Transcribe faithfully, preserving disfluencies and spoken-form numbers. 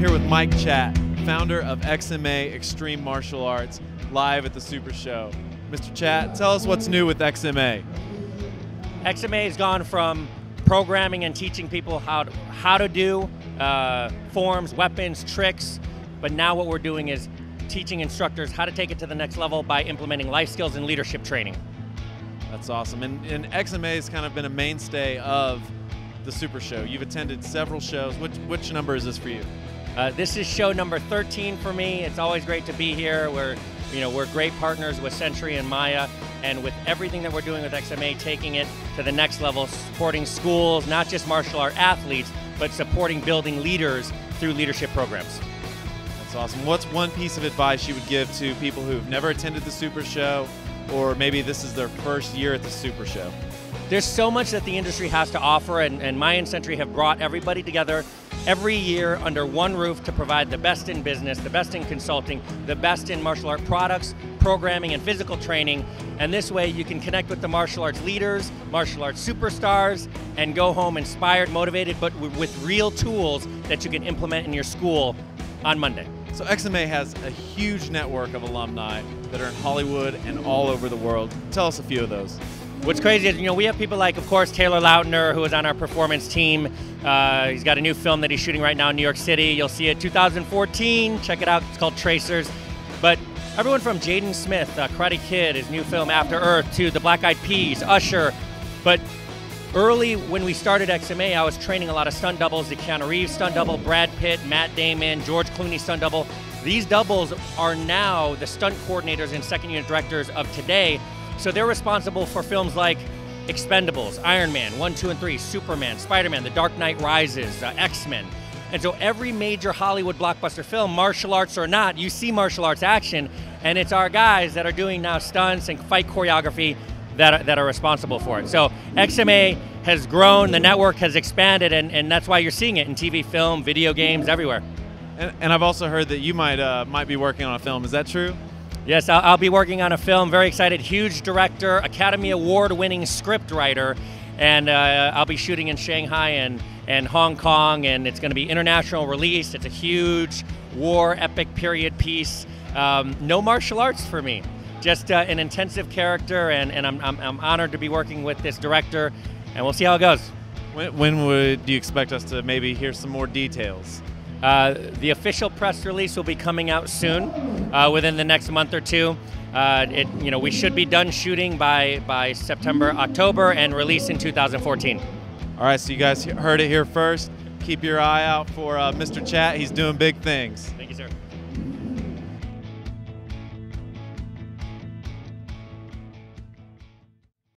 here with Mike Chat, founder of X M A Extreme Martial Arts, live at the Super Show. Mister Chat, tell us what's new with X M A. X M A has gone from programming and teaching people how to, how to do uh, forms, weapons, tricks, but now what we're doing is teaching instructors how to take it to the next level by implementing life skills and leadership training. That's awesome. And, and X M A has kind of been a mainstay of the Super Show. You've attended several shows. Which, which number is this for you? Uh, this is show number thirteen for me. It's always great to be here. We're, you know, we're great partners with Century and Maya, and with everything that we're doing with X M A, taking it to the next level, supporting schools, not just martial art athletes, but supporting building leaders through leadership programs. That's awesome. What's one piece of advice you would give to people who've never attended the Super Show, or maybe this is their first year at the Super Show? There's so much that the industry has to offer, and, and Maya and Century have brought everybody together every year under one roof to provide the best in business, the best in consulting, the best in martial art products, programming, and physical training. And this way you can connect with the martial arts leaders, martial arts superstars, and go home inspired, motivated, but with real tools that you can implement in your school on Monday. So X M A has a huge network of alumni that are in Hollywood and all over the world. Tell us a few of those. What's crazy is, you know, we have people like, of course, Taylor Lautner, who is on our performance team. Uh, he's got a new film that he's shooting right now in New York City. You'll see it two thousand fourteen. Check it out. It's called Tracers. But everyone from Jaden Smith, uh, Karate Kid, his new film After Earth, to the Black Eyed Peas, Usher. But early when we started X M A, I was training a lot of stunt doubles. The Keanu Reeves stunt double, Brad Pitt, Matt Damon, George Clooney stunt double. These doubles are now the stunt coordinators and second unit directors of today. So they're responsible for films like Expendables, Iron Man, one, two, and three, Superman, Spider-Man, The Dark Knight Rises, uh, X-Men. And so every major Hollywood blockbuster film, martial arts or not, you see martial arts action, and it's our guys that are doing now stunts and fight choreography that are, that are responsible for it. So X M A has grown, the network has expanded, and, and that's why you're seeing it in T V, film, video games, everywhere. And, and I've also heard that you might, uh, might be working on a film. Is that true? Yes, I'll, I'll be working on a film. Very excited. Huge director, Academy Award-winning script writer, and uh, I'll be shooting in Shanghai and, and Hong Kong, and it's going to be international release. It's a huge war epic period piece. Um, no martial arts for me, just uh, an intensive character, and, and I'm, I'm, I'm honored to be working with this director, and we'll see how it goes. When, when would do you expect us to maybe hear some more details? Uh, the official press release will be coming out soon, uh, within the next month or two. Uh, it, you know, we should be done shooting by, by September, October, and release in two thousand fourteen. All right, so you guys heard it here first. Keep your eye out for uh, Mister Chat. He's doing big things.